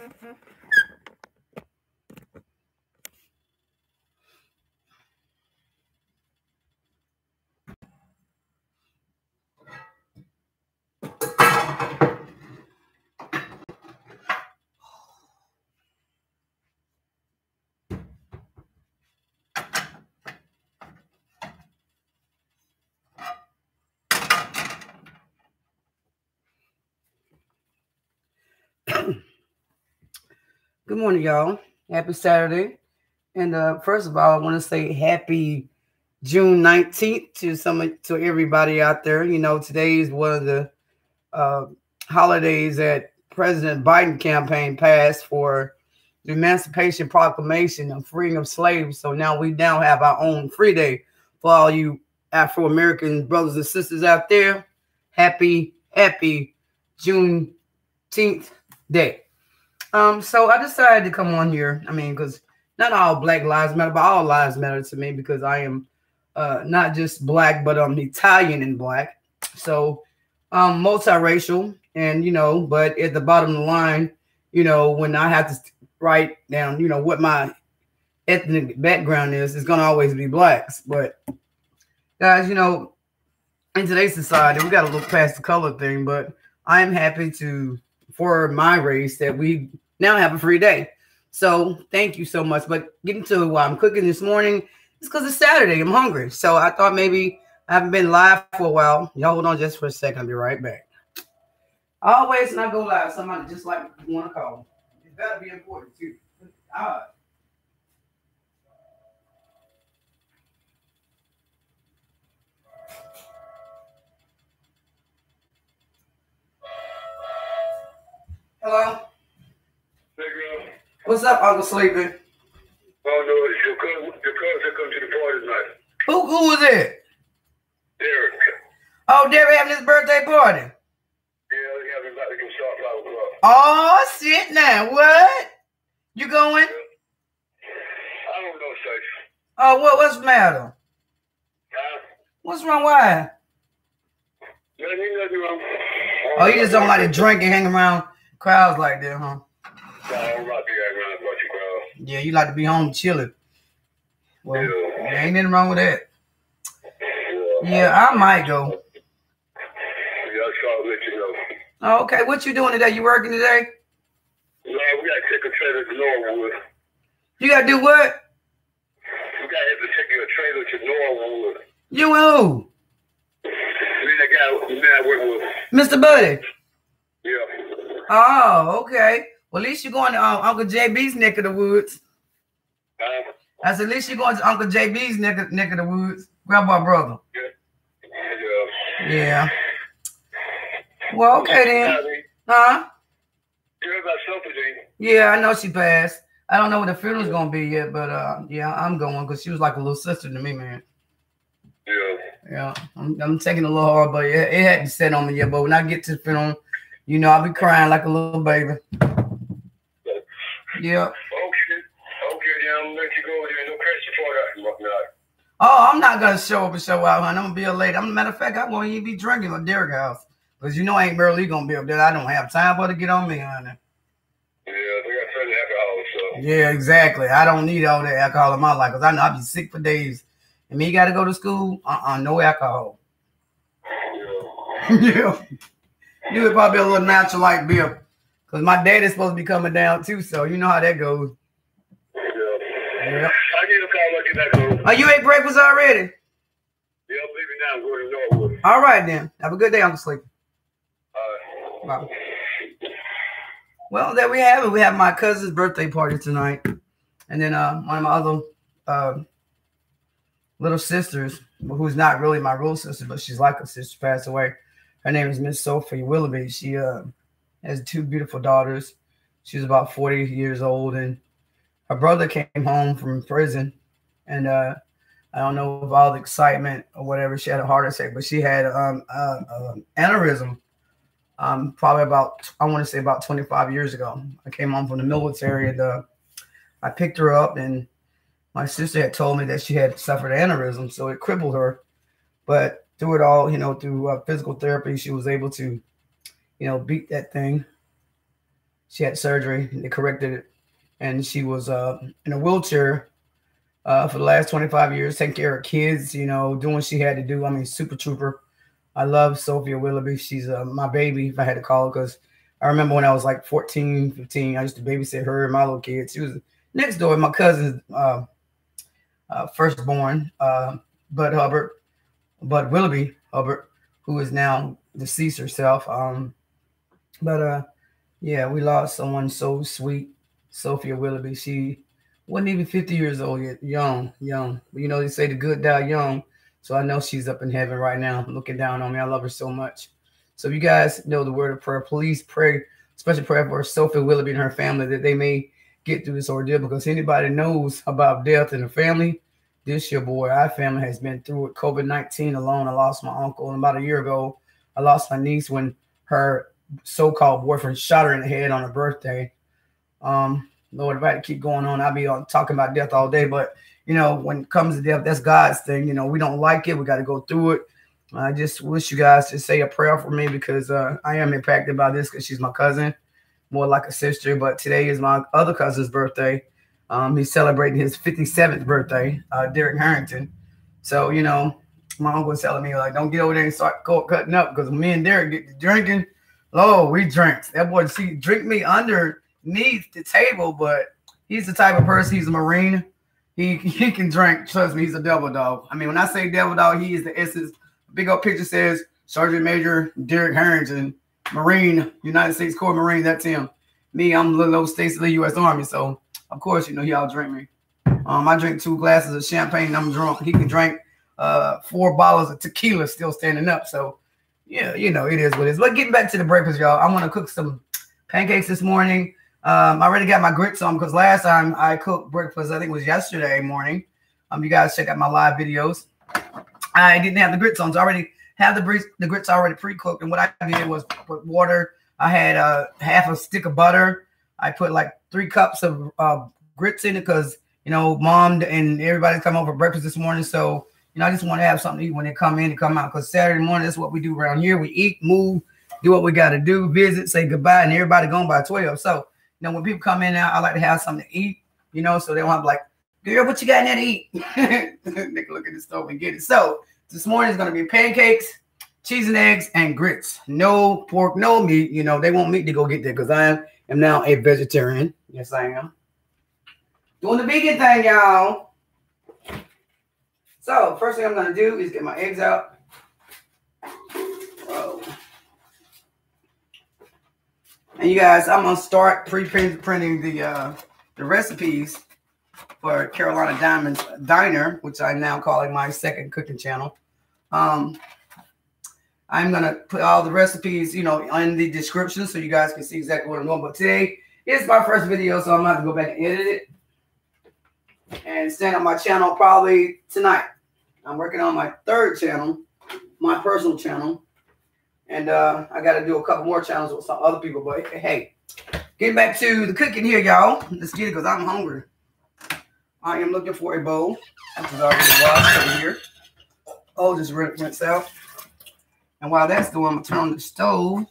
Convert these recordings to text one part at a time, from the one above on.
Good morning, y'all. Happy Saturday. And first of all, I want to say happy June 19th to everybody out there. You know, today is one of the holidays that President Biden campaign passed for the Emancipation Proclamation of freeing of slaves. So now we have our own free day for all you Afro-American brothers and sisters out there. Happy Juneteenth day. So I decided to come on here. I mean, because not all Black lives matter, but all lives matter to me because I am not just Black, but I'm Italian and Black. So multiracial, and but at the bottom of the line, when I have to write down, what my ethnic background is, it's gonna always be Blacks. But guys, in today's society, we got to look past the color thing. But I am happy for my race that we now have a free day. So thank you so much. But getting to why I'm cooking this morning, it's because it's Saturday. I'm hungry. So I thought maybe I haven't been live for a while. Y'all hold on just for a second. I'll be right back. Always when I go live, somebody just like want to call. It better be important too. All right. Hello? Hey, girl. What's up, Uncle Sleepy? Oh, no, it's your cousin come to the party tonight. Who was it? Derek. Oh, Derek having his birthday party. Yeah, they have him about to go start 5 o'clock. Oh, shit now. What? You going? I don't know, Safe. Oh, what's the matter? Huh? What's wrong? Why? Nothing wrong. Oh, you just don't like to drink and hang around crowds like that, huh? No, I don't like to hang around a bunch of crowds. Yeah, you like to be home chilling. Well, Yeah. there ain't nothing wrong with that. Yeah, I might go. Yeah, I try to let you know. Oh, okay, what you doing today? You working today? No, we got to take a trailer to Norwood. You got to do what? We got to have to take a trailer to Norwood. You and who? The man I work with. Mr. Buddy? Yeah. Oh, okay. Well, at least you're going to Uncle JB's neck of the woods. I said, at least you're going to Uncle JB's neck of the woods. Grandpa brother. Yeah. Yeah. Well, okay then. Huh? You heard about something? Yeah, I know she passed. I don't know what the funeral's gonna be yet, but yeah, I'm going because she was like a little sister to me, man. Yeah. Yeah, I'm taking a little hard, but it hadn't set on me yet. But when I get to the funeral, I'll be crying like a little baby. Yeah. Okay, then I'm gonna let you go there. No pressure for that. Whatnot. Oh, I'm not gonna show up and show out, honey. I'm gonna be a lady. Matter of fact, I won't even be drinking at Derek's house because I ain't barely gonna be up there. I don't have time for it to get on me, honey. Yeah, they got plenty of alcohol, so. Yeah, exactly. I don't need all that alcohol in my life because I know I'll be sick for days. And me got to go to school. No alcohol. Yeah. Yeah. You would probably be a little natural like beer. Because my daddy's supposed to be coming down too, so you know how that goes. Yeah. Yeah. I need a call like you back home. Oh, you ate breakfast already? Yeah, I'm leaving now. I'm going to Norwood. All right, then. Have a good day, Uncle Sleepy. All right. Bye. Well, there we have it. We have my cousin's birthday party tonight. And then one of my other little sisters, who's not really my real sister, but she's like a sister, passed away. Her name is Miss Sophie Willoughby. She has 2 beautiful daughters. She's about 40 years old, and her brother came home from prison. And I don't know if all the excitement or whatever, she had a heart attack, but she had aneurysm. Probably about 25 years ago. I came home from the military, and I picked her up, and my sister had told me that she had suffered aneurysm, so it crippled her. But through it all, through physical therapy, she was able to, beat that thing. She had surgery. They corrected it, and she was in a wheelchair for the last 25 years, taking care of kids. You know, doing what she had to do. I mean, super trooper. I love Sophia Willoughby. She's my baby, if I had to call her, because I remember when I was like 14, 15, I used to babysit her and my little kids. She was next door, my cousin's firstborn, Bud Willoughby Hubbard, who is now deceased herself. Yeah, we lost someone so sweet, Sophia Willoughby. She wasn't even 50 years old yet, young. But you know, they say the good die young. So I know she's up in heaven right now looking down on me. I love her so much. So if you guys know the word of prayer, please pray, special prayer for Sophia Willoughby and her family, that they may get through this ordeal, because anybody knows about death in the family, this year, boy, our family has been through it. COVID-19 alone. I lost my uncle, and about a year ago, I lost my niece when her so-called boyfriend shot her in the head on her birthday. Lord, if I had to keep going on, I'd be talking about death all day. But, you know, when it comes to death, that's God's thing. You know, we don't like it. We got to go through it. I just wish you guys to say a prayer for me, because I am impacted by this, because she's my cousin, more like a sister. But today is my other cousin's birthday. He's celebrating his 57th birthday, Derek Harrington. So, you know, my uncle was telling me, like, don't get over there and start cutting up, because me and Derek get to drinking. Oh, we drink. That boy, she drink me underneath the table, but he's the type of person, he's a Marine. He can drink. Trust me, he's a devil dog. I mean, when I say devil dog, he is the essence. Big old picture says Sergeant Major Derek Harrington, Marine, United States Corps Marine. That's him. Me, I'm little old Stacy, U.S. Army. So, of course, you know, he all drink me. I drink 2 glasses of champagne and I'm drunk. He can drink 4 bottles of tequila still standing up. So, yeah, you know, it is what it is. But getting back to the breakfast, y'all, I want to cook some pancakes this morning. I already got my grits on, because last time I cooked breakfast, I think it was yesterday morning. You guys check out my live videos. I didn't have the grits on, so I already have the grits already pre-cooked. And what I did was put water. I had half a stick of butter. I put like 3 cups of grits in it, because, you know, Mom and everybody's coming over for breakfast this morning. So, you know, I just want to have something to eat when they come in and come out, because Saturday morning, that's what we do around here. We eat, move, do what we got to do, visit, say goodbye, and everybody gone by 12. So, you know, when people come in now, I like to have something to eat, you know, so they don't have like, girl, what you got in there to eat? They can look at the stove and get it. So this morning is going to be pancakes, cheese and eggs, and grits. No pork, no meat. You know, they want meat to go get there, because I am now a vegetarian. Yes, I am. Doing the vegan thing, y'all. So first thing I'm going to do is get my eggs out. Whoa. And you guys, I'm going to start pre-printing the recipes for Carolina Diamond's Diner, which I'm now calling my second cooking channel. I'm going to put all the recipes, you know, in the description, so you guys can see exactly what I'm doing. But today is my first video, so I'm going to have to go back and edit it and stand on my channel probably tonight. I'm working on my 3rd channel, my personal channel. And I got to do a couple more channels with some other people. But hey, getting back to the cooking here, y'all. Let's get it, because I'm hungry. I am looking for a bowl, which is already washed over here. Oh, just rinse out. And while that's doing, I'm going to turn on the stove.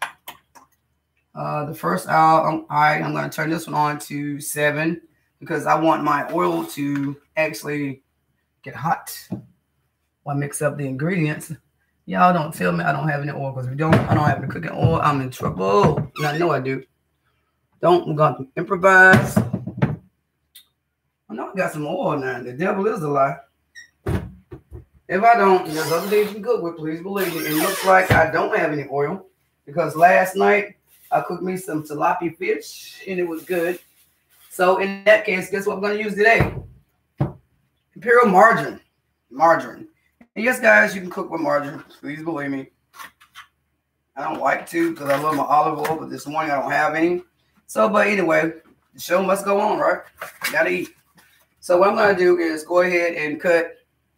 The first hour, I'm going to turn this one on to 7, because I want my oil to actually get hot while I mix up the ingredients. Y'all don't tell me I don't have any oil, because if I don't have any cooking oil, I'm in trouble. And I know I do. I'm going to improvise. I know I got some oil now. The devil is a lie. If I don't, there's other things you can cook with, please believe me. It looks like I don't have any oil, because last night I cooked me some tilapia fish and it was good. So in that case, guess what I'm going to use today? Imperial margarine. And yes, guys, you can cook with margarine. Please believe me. I don't like to, because I love my olive oil, but this morning I don't have any. So, but anyway, the show must go on, right? Gotta eat. So what I'm going to do is go ahead and cut,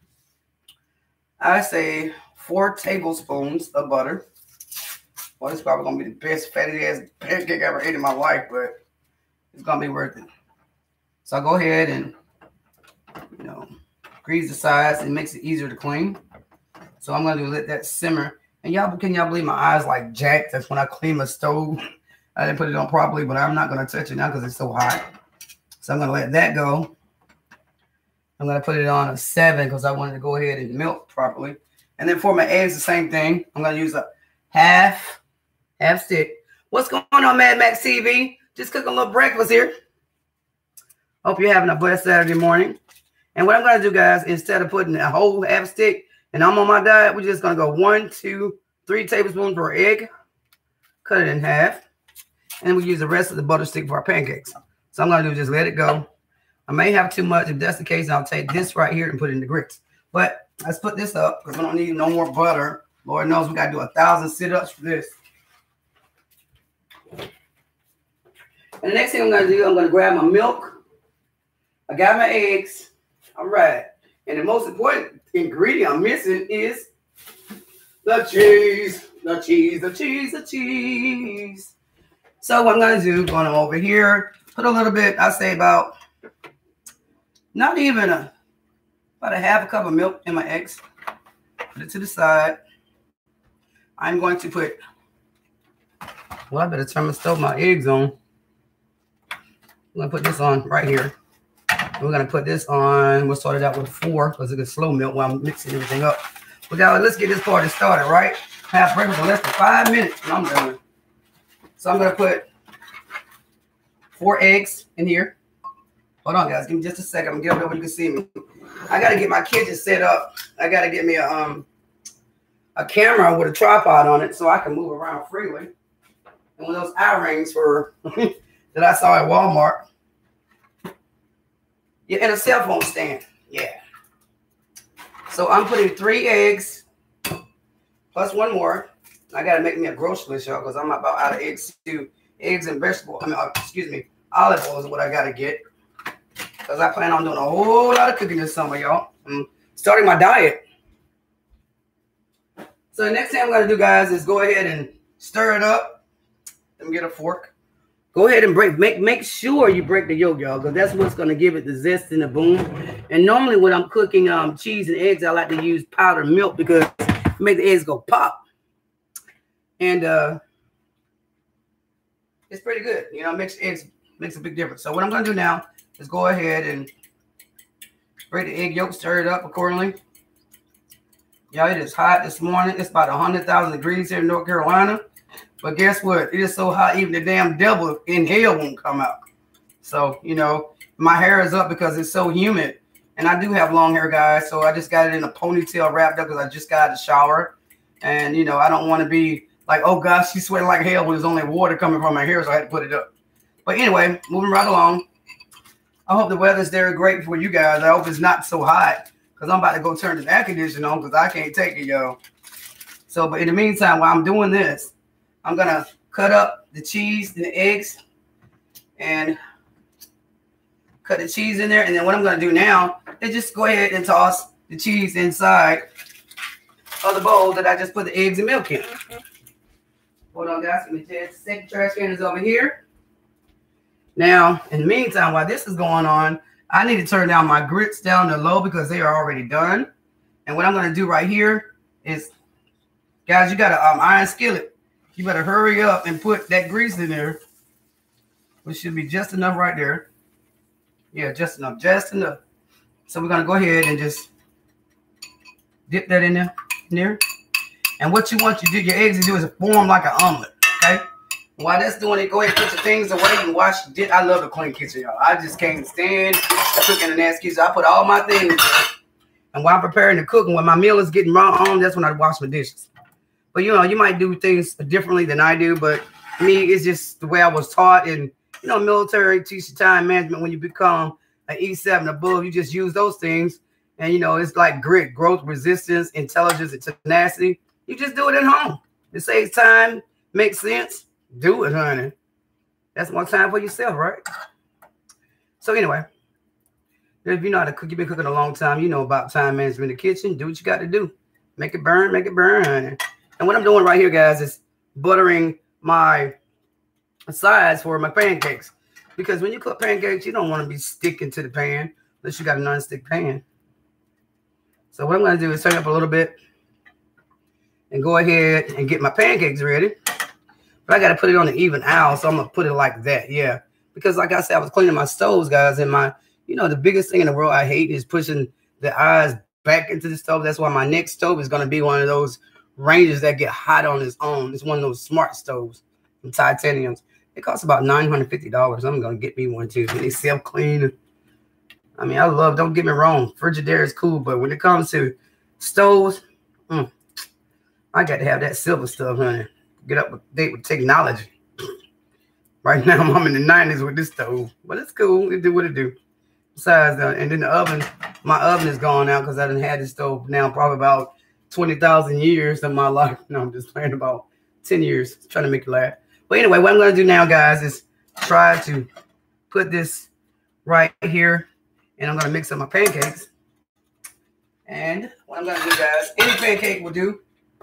I say, 4 tablespoons of butter. Well, this is probably going to be the best fatty-ass pancake I ever ate in my life, but it's going to be worth it. So I'll go ahead and, you know, grease the sides. It makes it easier to clean. So I'm going to let that simmer. And y'all, can y'all believe my eyes like jacked? That's when I clean my stove. I didn't put it on properly, but I'm not going to touch it now because it's so hot. So I'm going to let that go. I'm going to put it on a 7 because I wanted to go ahead and melt properly. And then for my eggs, the same thing. I'm going to use a half stick. What's going on, Mad Max TV? Just cooking a little breakfast here. Hope you're having a blessed Saturday morning. And what I'm going to do, guys, instead of putting a whole half stick, and I'm on my diet, we're just going to go 1, 2, 3 tablespoons per egg. Cut it in half. And we use the rest of the butter stick for our pancakes. So I'm going to do is just let it go. I may have too much. If that's the case, I'll take this right here and put it in the grits. But let's put this up because we don't need no more butter. Lord knows we got to do 1,000 sit-ups for this. And the next thing I'm going to do, I'm going to grab my milk. I got my eggs. All right. And the most important ingredient I'm missing is the cheese. The cheese, the cheese, the cheese. So what I'm going to do, going over here, put a little bit, I say about, not even about a half a cup of milk in my eggs. Put it to the side. I'm going to put, well, I better turn my eggs on. I'm going to put this on right here. We're going to put this on, we'll start it out with 4 because it's a slow milk while I'm mixing everything up. But now let's get this party started, right? Have breakfast in less than 5 minutes and I'm done. So I'm going to put 4 eggs in here. Hold on, guys. Give me just a second. I'm going to get up there where you can see me. I got to get my kitchen set up. I got to get me a camera with a tripod on it so I can move around freely. And one of those eye rings for that I saw at Walmart. Yeah, and a cell phone stand. Yeah. So I'm putting 3 eggs plus 1 more. I got to make me a grocery list, y'all, because I'm about out of eggs too. Eggs and vegetable. I mean, excuse me, olive oil is what I got to get. Because I plan on doing a whole lot of cooking this summer, y'all. I'm starting my diet. So the next thing I'm going to do, guys, is go ahead and stir it up. Let me get a fork. Go ahead and make sure you break the yolk, y'all, because that's what's going to give it the zest and the boom. And normally when I'm cooking cheese and eggs, I like to use powdered milk because it makes the eggs go pop. And it's pretty good. You know, mixed eggs makes a big difference. So what I'm going to do now is go ahead and break the egg yolk, stir it up accordingly. Y'all, it is hot this morning. It's about 100,000 degrees here in North Carolina. But guess what? It is so hot, even the damn devil in hell won't come out. So, you know, my hair is up because it's so humid. And I do have long hair, guys. So I just got it in a ponytail wrapped up because I just got out of the shower. And, you know, I don't want to be like, oh, gosh, she's sweating like hell when there's only water coming from my hair. So I had to put it up. But anyway, moving right along. I hope the weather's there great for you guys. I hope it's not so hot because I'm about to go turn the air conditioning on because I can't take it, yo. So, but in the meantime, while I'm doing this, I'm going to cut up the cheese and the eggs and cut the cheese in there. And then what I'm going to do now is just go ahead and toss the cheese inside of the bowl that I just put the eggs and milk in. Hold on, guys. Let me tell you, the second trash can is over here. Now, in the meantime, while this is going on, I need to turn down my grits down to low because they are already done. And what I'm going to do right here is, guys, you got an iron skillet. You better hurry up and put that grease in there, which should be just enough right there. Yeah, just enough, just enough. So we're going to go ahead and just dip that in there. And what you want your eggs to do is form like an omelet, okay? While that's doing it, go ahead and put your things away and wash. I love a clean kitchen, y'all. I just can't stand cooking in a nasty kitchen. I put all my things in. And while I'm preparing to cook, and when my meal is getting on, that's when I wash my dishes. But, you know, you might do things differently than I do. But me, it's just the way I was taught. And, you know, military teach you time management. When you become an E7 above, you just use those things. And, you know, it's like grit, growth, resistance, intelligence, and tenacity. You just do it at home. It saves time, makes sense. Do it, honey. That's more time for yourself, right? So anyway, if you know how to cook, you've been cooking a long time, you know about time management in the kitchen. Do what you got to do. Make it burn, honey. And what I'm doing right here, guys, is buttering my sides for my pancakes. Because when you cook pancakes, you don't want to be sticking to the pan unless you got a non-stick pan. So what I'm going to do is turn up a little bit and go ahead and get my pancakes ready. But I got to put it on an even hour, so I'm going to put it like that, yeah. Because like I said, I was cleaning my stoves, guys, and the biggest thing in the world I hate is pushing the eyes back into the stove. That's why my next stove is going to be one of those ranges that get hot on its own. It's one of those smart stoves, from titaniums. It costs about $950. I'm going to get me one too. They self-clean. I mean, don't get me wrong, Frigidaire is cool, but when it comes to stoves, I got to have that silver stuff, honey. Get up with date with technology. Right now, I'm in the 90s with this stove, but it's cool. It do what it do. Besides, and then the oven, my oven is gone now because I done had this stove now probably about 20,000 years of my life. No, I'm just playing, about 10 years, trying to make you laugh. But anyway, what I'm going to do now, guys, is try to put this right here, and I'm going to mix up my pancakes. And what I'm going to do, guys, any pancake will do.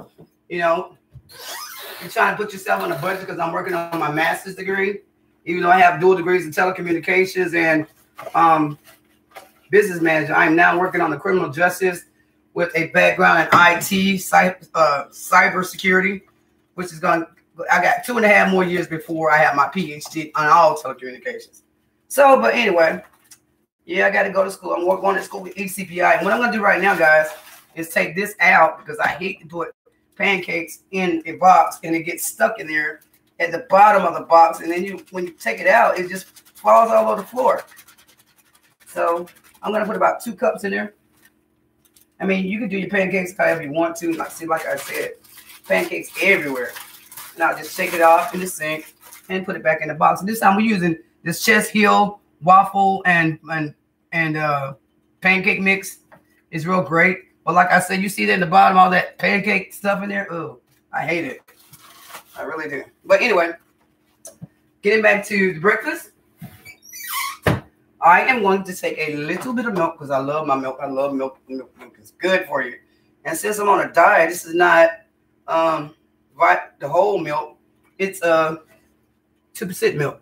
You're trying to put yourself on a budget because I'm working on my master's degree, even though I have dual degrees in telecommunications and business manager. I am now working on the criminal justice with a background in IT, cyber security, which is I got 2.5 more years before I have my PhD on all telecommunications. So, but anyway, yeah, I got to go to school. I'm going to school with ECPI. And what I'm going to do right now, guys, is take this out because I hate to put pancakes in a box and it gets stuck in there at the bottom of the box, and then when you take it out, it just falls all over the floor. So I'm gonna put about 2 cups in there. I mean, you can do your pancakes however you want to. Like I said, pancakes everywhere. And I'll just shake it off in the sink and put it back in the box. And this time we're using this Chest Hill waffle and pancake mix. It's real great. But like I said, you see that in the bottom, all that pancake stuff in there. Oh, I hate it. I really do. But anyway, getting back to the breakfast, I am going to take a little bit of milk because I love my milk. I love milk. Milk is good for you. And since I'm on a diet, this is not the whole milk. It's 2% milk.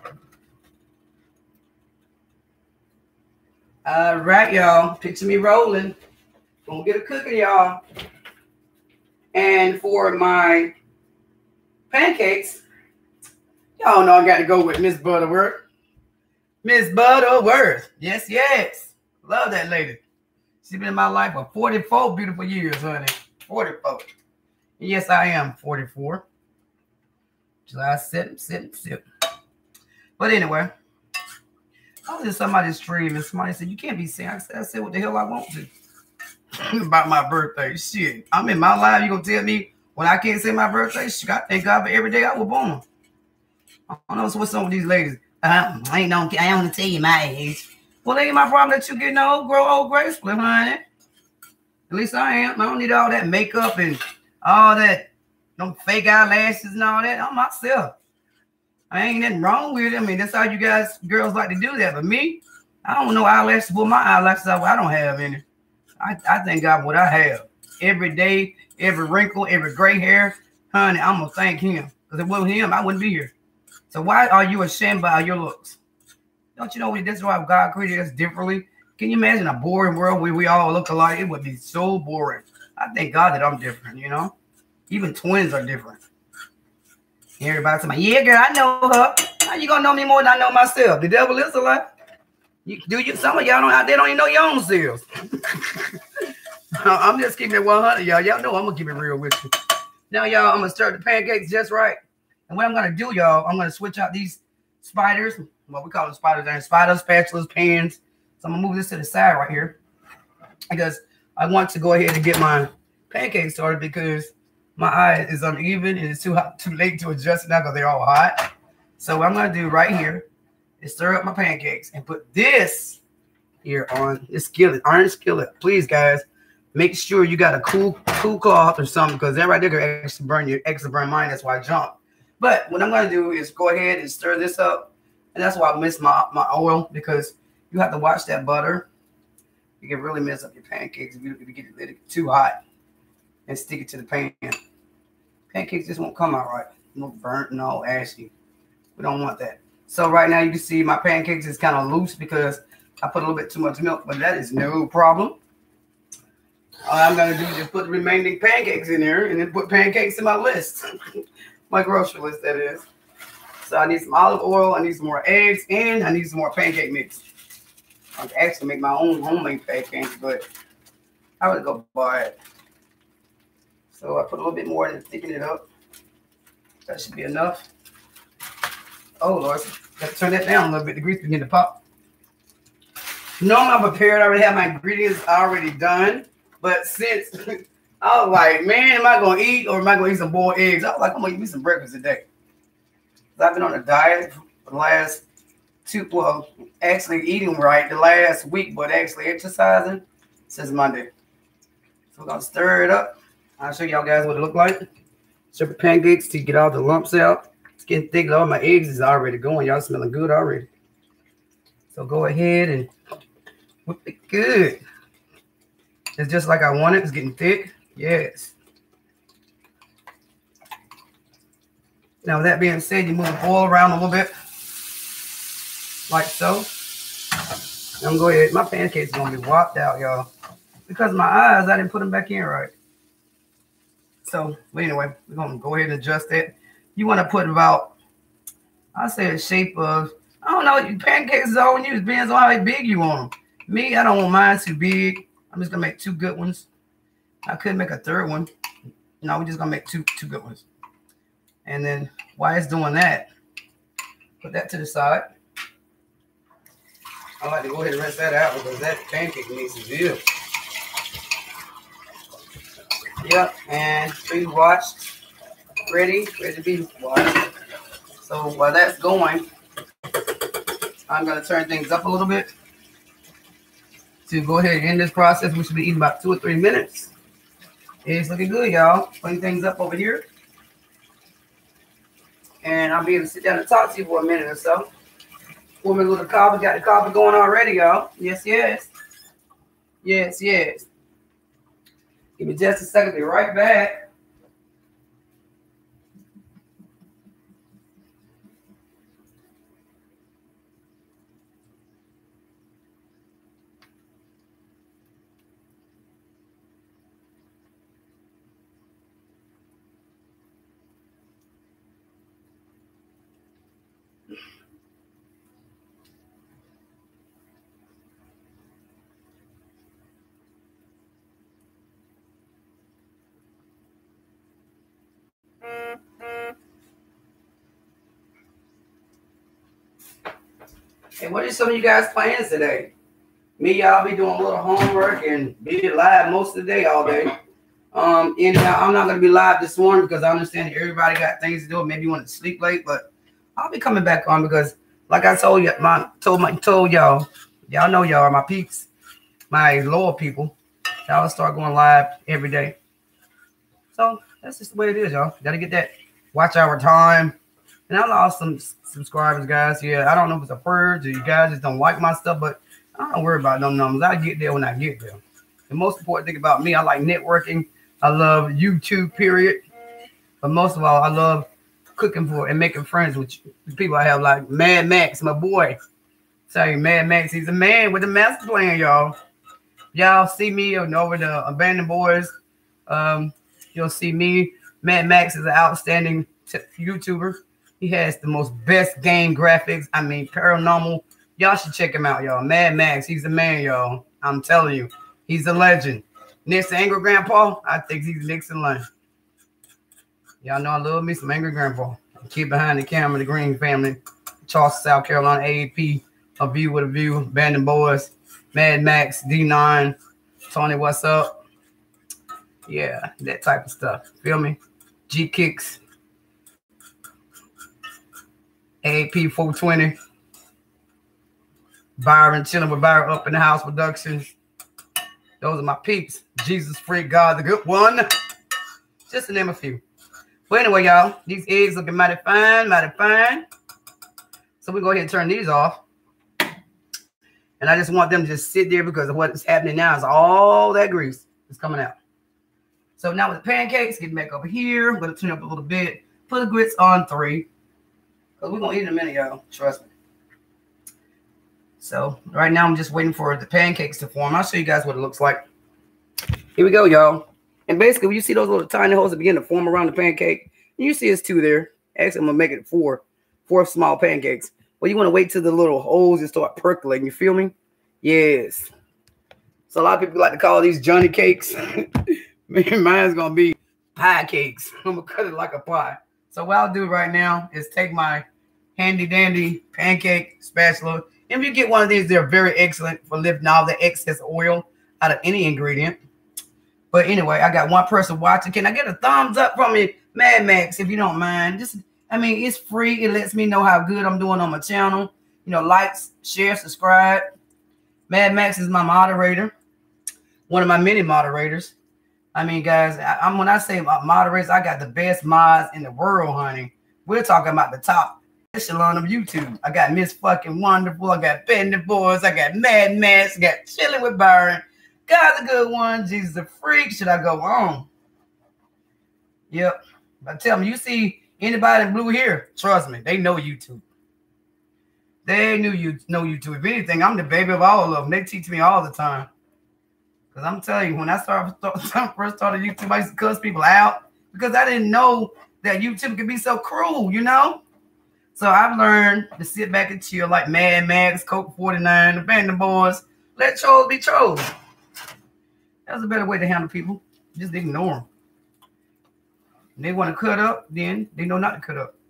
All right, y'all. Picture me rolling. Gonna get a cooking, y'all. And for my pancakes, y'all know I got to go with Miss Butterworth. Miss Butterworth. Yes, yes. Love that lady. She's been in my life for 44 beautiful years, honey. 44. Yes, I am 44. July 7th. But anyway, I was in somebody's stream and somebody said, you can't be saying. I said what the hell I want to. About my birthday. Shit. I'm in my life. You gonna tell me when I can't say my birthday? Shit, I thank God for every day I was born. I don't know what's up with these ladies. I don't want to tell you my age. Well, it ain't my problem that you getting old, grow old gracefully, honey. At least I am. I don't need all that makeup and all that, no fake eyelashes and all that. I'm myself. I ain't nothing wrong with it. I mean, that's how you guys, girls like to do that. But me, I don't know eyelashes. Well, my eyelashes, I don't have any. I thank God for what I have. Every day, every wrinkle, every gray hair, honey, I'm going to thank him. Because if it wasn't him, I wouldn't be here. So why are you ashamed by your looks? Don't you know that's why God created us differently? Can you imagine a boring world where we all look alike? It would be so boring. I thank God that I'm different, you know? Even twins are different. Everybody's like, yeah, girl, I know her. How you going to know me more than I know myself? The devil is a lie. Some of y'all don't even know your own selves. I'm just keeping it 100, y'all. Y'all know I'm gonna keep it real with you. Now, y'all, I'm gonna stir the pancakes just right. And what I'm gonna do, y'all, I'm gonna switch out these spiders. What we call them spiders, and spiders, spatulas, pans. So I'm gonna move this to the side right here because I want to go ahead and get my pancakes started because my eye is uneven and it's too late to adjust it now because they're all hot. So what I'm gonna do right here is stir up my pancakes and put this here on this skillet, iron skillet. Please, guys, make sure you got a cool cloth or something because that right there could extra burn mine. That's why I jumped. But what I'm going to do is go ahead and stir this up. And that's why I miss my oil because you have to watch that butter. You can really mess up your pancakes if you get it too hot and stick it to the pan. Pancakes just won't come out right. It'll burnt and all ashy. We don't want that. So right now you can see my pancakes is kind of loose because I put a little bit too much milk, but that is no problem. All I'm going to do is just put the remaining pancakes in there and then put pancakes in my list. My grocery list, that is. So I need some olive oil, I need some more eggs, and I need some more pancake mix. I can actually make my own homemade pancakes, but I would go buy it. So I put a little bit more in to thicken it up. That should be enough. Oh Lord, gotta turn that down a little bit. The grease begin to pop. Normally I'm prepared. I already have my ingredients already done. But since I was like, man, am I gonna eat or am I gonna eat some boiled eggs? I was like, I'm gonna eat me some breakfast today. I've been on a diet for the last actually eating right the last week, but actually exercising since Monday. So we're gonna stir it up. I'll show y'all guys what it look like. Stir the pancakes to get all the lumps out. It's getting thick. All my eggs is already going. Y'all smelling good already. So go ahead and whip it good. It's just like I want it. It's getting thick. Yes. Now, with that being said, you move the oil around a little bit, like so. I'm going to go ahead. My pancakes are going to be whopped out, y'all. Because of my eyes, I didn't put them back in right. So, but anyway, we're going to go ahead and adjust that. You want to put about, I say a shape of, I don't know, pancakes is all you. It depends on how big you want them. Me, I don't want mine too big. I'm just going to make 2 good ones. I could make a 3rd one. No, we're just going to make two good ones. And then while it's doing that, put that to the side. I like to go ahead and rinse that out because that pancake needs to be. Yep, and pre-washed, ready to be washed. So while that's going, I'm going to turn things up a little bit to go ahead and end this process. We should be eating about 2 or 3 minutes. It's looking good, y'all. Putting things up over here. And I'll be able to sit down and talk to you for a minute or so. Pour me a little coffee. Got the coffee going already, y'all. Yes, yes. Yes, yes. Give me just a second. Be right back. Hey, what are some of you guys' plans today? Me, y'all be doing a little homework and be live most of the day, all day. Anyhow, I'm not gonna be live this morning because I understand that everybody got things to do. Maybe you want to sleep late, but I'll be coming back on because, like I told you, told y'all, y'all know y'all are my peeps, my loyal people. Y'all start going live every day. So that's just the way it is, y'all. Gotta get that watch hour time. And I lost some subscribers, guys. Yeah, I don't know if it's a purge or you guys just don't like my stuff, but I don't worry about no numbers. I get there when I get there. The most important thing about me, I like networking. I love YouTube, period. But most of all, I love cooking for and making friends with people I have, like Mad Max, my boy. Sorry, Mad Max. He's a man with a master plan, y'all. Y'all see me over the Abandoned Boys. You'll see me. Mad Max is an outstanding YouTuber. He has the most best game graphics. I mean, paranormal. Y'all should check him out, y'all. Mad Max, he's the man, y'all. I'm telling you, he's a legend. Next to Angry Grandpa, I think he's next in line. Y'all know I love me some Angry Grandpa. Keep behind the camera, the Green family. Charleston, South Carolina, AAP, A View with a View, Abandoned Boys, Mad Max, D9, Tony, what's up? Yeah, that type of stuff. Feel me? G Kicks. AAP 420. Byron, chilling with Byron up in the house productions. Those are my peeps. Jesus Freak God, the good one. Just to name a few. But anyway, y'all, these eggs looking mighty fine, mighty fine. So we go ahead and turn these off. And I just want them to just sit there because of what's happening now is all that grease is coming out. So now with the pancakes, getting back over here. I'm going to turn up a little bit. Put the grits on 3. Because we're going to eat in a minute, y'all. Trust me. So right now I'm just waiting for the pancakes to form. I'll show you guys what it looks like. Here we go, y'all. And basically, when you see those little tiny holes that begin to form around the pancake, You see it's 2 there. Actually, I'm gonna make it 4 small pancakes. Well, you want to wait till the little holes and start percolating. You feel me? Yes. So a lot of people like to call these Johnny cakes. Mine's gonna be pie cakes. I'm gonna cut it like a pie. So what I'll do right now is take my handy dandy pancake spatula. If you get one of these, they're very excellent for lifting all the excess oil out of any ingredient. But anyway, I got one person watching. Can I get a thumbs up from me, Mad Max, if you don't mind? Just, I mean, it's free. It lets me know how good I'm doing on my channel. You know, like, share, subscribe. Mad Max is my moderator, one of my many moderators. I mean, guys, when I say moderators, I got the best mods in the world, honey. We're talking about the top echelon of YouTube. I got Miss Fucking Wonderful. I got Bendy Boys. I got Mad Max. I got Chilling with Byron. God's a good one. Jesus the Freak. Should I go on? Yep. But tell me, you see anybody in blue here? Trust me, they know YouTube. They know YouTube. If anything, I'm the baby of all of them. They teach me all the time. Because I'm telling you, when I first started YouTube, I used to cuss people out because I didn't know that YouTube could be so cruel, you know? So I've learned to sit back and chill like Mad Max, Coke 49, the Bendy Boys. Let trolls be trolls. That's a better way to handle people. Just ignore them. When they want to cut up, then they know not to cut up.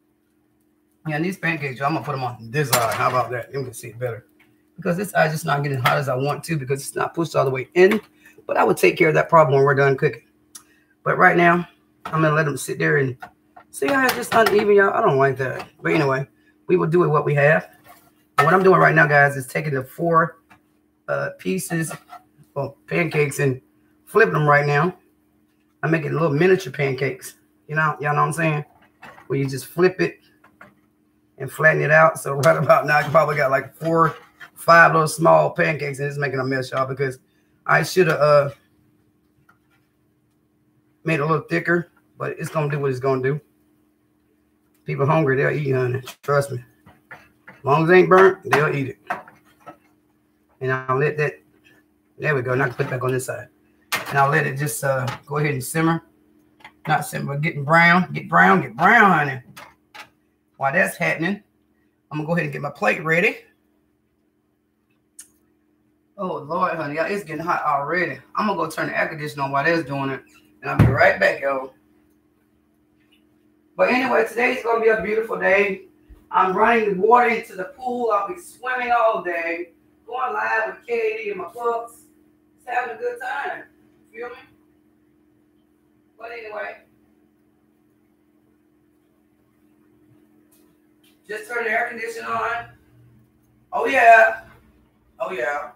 Yeah, these pancakes, I'm going to put them on this side. How about that? You can see it better. Because this side is just not getting hot as I want to because it's not pushed all the way in. But I would take care of that problem when we're done cooking. But right now, I'm going to let them sit there and see how it's just uneven, y'all. I don't like that. But anyway, we will do it what we have. And what I'm doing right now, guys, is taking the 4 pieces of pancakes and flipping them right now. I'm making little miniature pancakes. You know, y'all know what I'm saying? Where you just flip it and flatten it out. So right about now, I probably got like 4, 5 little small pancakes, and it's making a mess, y'all, because I should have made it a little thicker, but it's gonna do what it's gonna do. People hungry, they'll eat, honey. Trust me. As long as they ain't burnt, they'll eat it. And I'll let that. There we go. Now I can put it back on this side. And I'll let it just go ahead and simmer. Not simmer, but getting brown. Get brown, honey. While that's happening, I'm gonna go ahead and get my plate ready. Oh Lord, honey, it's getting hot already. I'm gonna go turn the air conditioner on while that's doing it, and I'll be right back, y'all. But anyway, today's gonna be a beautiful day. I'm running the water into the pool. I'll be swimming all day, going live with Katie and my pups. Just having a good time. Feel me? But anyway, just turn the air conditioner on. Oh yeah. Oh yeah.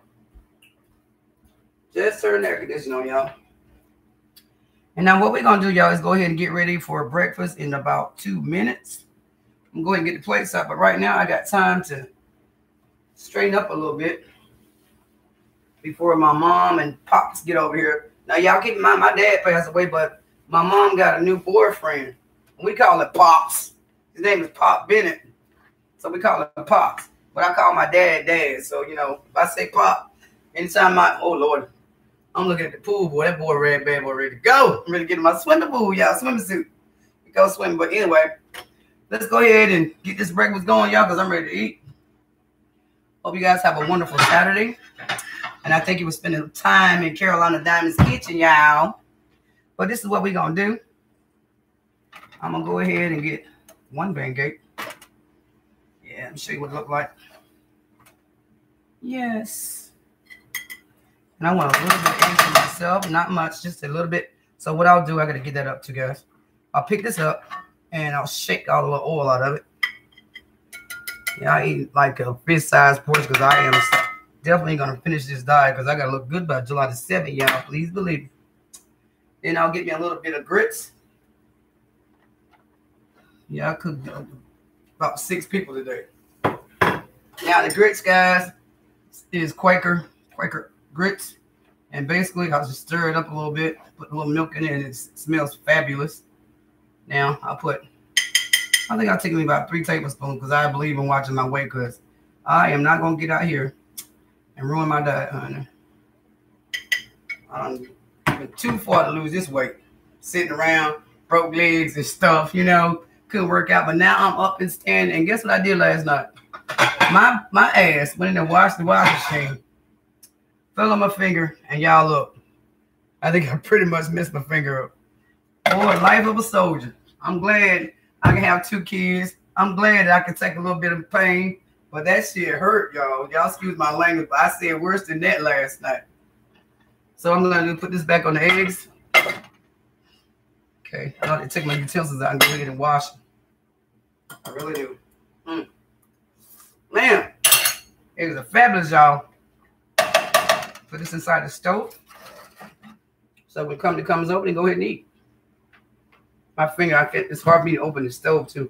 Just turn the air conditioner on, y'all. And now what we're going to do, y'all, is go ahead and get ready for breakfast in about 2 minutes. I'm going to get the plates up, but right now I got time to straighten up a little bit before my mom and Pops get over here. Now, y'all keep in mind, my dad passed away, but my mom got a new boyfriend. We call it Pops. His name is Pop Bennett. So we call it Pops. But I call my dad Dad. So, you know, if I say Pop, anytime oh, Lord, I'm looking at the pool, boy. That boy red bad boy ready to go. I'm ready to get in my swimming pool, y'all. Swimming suit. Go swimming. But anyway, let's go ahead and get this breakfast going, y'all, because I'm ready to eat. Hope you guys have a wonderful Saturday. And I think you were spending time in Carolina Diamond's kitchen, y'all. But this is what we're going to do. I'm going to go ahead and get one pancake. Yeah, let me show you what it looked like. Yes. And I want a little bit extra myself. Not much, just a little bit. So what I'll do, I got to get that up too, guys. I'll pick this up, and I'll shake all the little oil out of it. Yeah, I eat like a fist-sized portion because I am definitely going to finish this diet because I got to look good by July the 7th, y'all. Please believe me. Then I'll get me a little bit of grits. Yeah, I cooked about 6 people today. Now, the grits, guys, is Quaker grits. And basically, I'll just stir it up a little bit, put a little milk in it, and it smells fabulous. Now, I think I'll take me about 3 tablespoons because I believe in watching my weight because I am not going to get out here and ruin my diet, honey. I'm too far to lose this weight. Sitting around broke legs and stuff, you know, couldn't work out. But now I'm up and standing. And guess what I did last night? My ass went in and washed the washing machine, fell on my finger, and y'all look. I think I pretty much messed my finger up. Boy, life of a soldier. I'm glad I can have 2 kids. I'm glad that I can take a little bit of pain, but that shit hurt, y'all. Y'all excuse my language, but I said worse than that last night. So I'm gonna put this back on the eggs. Okay, I have to take my utensils out and go ahead and wash them. I really do. Man, eggs are fabulous, y'all. Put this inside the stove. So when company comes over, then go ahead and eat. My finger, it's hard for me to open the stove too.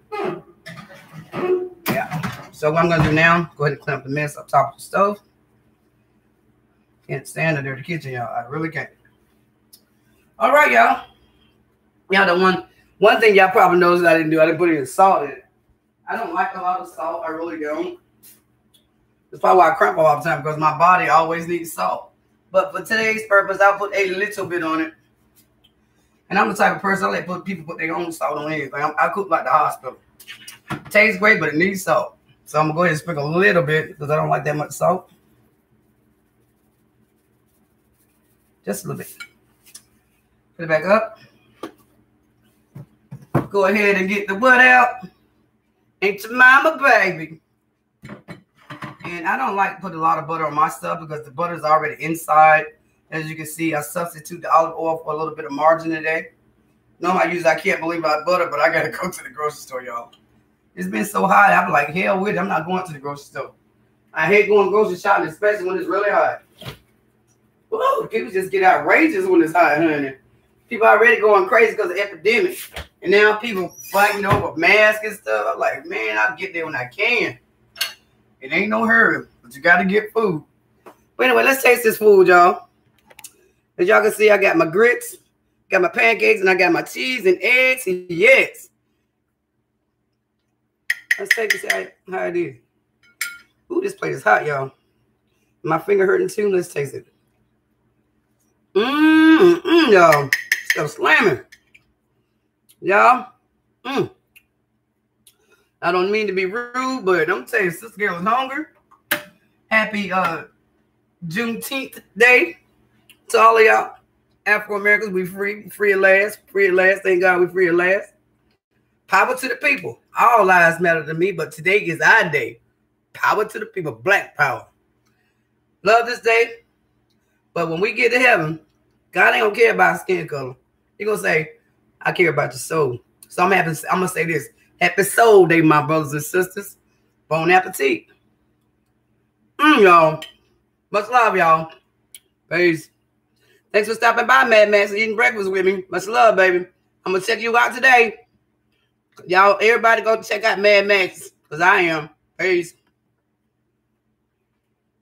Yeah. So what I'm gonna do now, go ahead and clean up the mess up top of the stove. Can't stand under the kitchen, y'all. I really can't. All right, y'all. Y'all, the one thing y'all probably knows that I didn't do, I didn't put any salt in it. I don't like a lot of salt. I really don't. That's probably why I cramp all the time, because my body always needs salt. But for today's purpose, I'll put a little bit on it. And I'm the type of person I let people put their own salt on anything. I cook like the hospital. Tastes great, but it needs salt. So I'm gonna go ahead and sprinkle a little bit because I don't like that much salt. Just a little bit. Put it back up. Go ahead and get the wood out. Ain't your mama, baby. And I don't like to put a lot of butter on my stuff because the butter is already inside. As you can see, I substitute the olive oil for a little bit of margin today. Normally, I can't believe I butter, but I got to go to the grocery store, y'all. It's been so hot. I'm like, hell with it. I'm not going to the grocery store. I hate going grocery shopping, especially when it's really hot. Whoa, people just get outrageous when it's hot, honey. People already going crazy because of the epidemic. And now people fighting over masks and stuff. I'm like, man, I'll get there when I can. It ain't no hurry, but you got to get food. But anyway, let's taste this food, y'all. As y'all can see, I got my grits, got my pancakes, and I got my cheese and eggs. Yes. Let's take this how it is. Ooh, this plate is hot, y'all. My finger hurting too. Let's taste it. Y'all. Still slamming. Y'all. I don't mean to be rude, but I'm telling you, this girl is hungry. Happy Juneteenth day to all of y'all. Afro-Americans, we free at last. Free at last. Thank God we free at last. Power to the people. All lives matter to me, but today is our day. Power to the people. Black power. Love this day. But when we get to heaven, God ain't gonna care about skin color. He gonna say, I care about your soul. So I'm gonna say this. Happy soul day, my brothers and sisters. Bon appetit. Y'all. Much love, y'all. Peace. Thanks for stopping by, Mad Max, and eating breakfast with me. Much love, baby. I'm gonna check you out today. Y'all, everybody go check out Mad Max, because I am. Peace.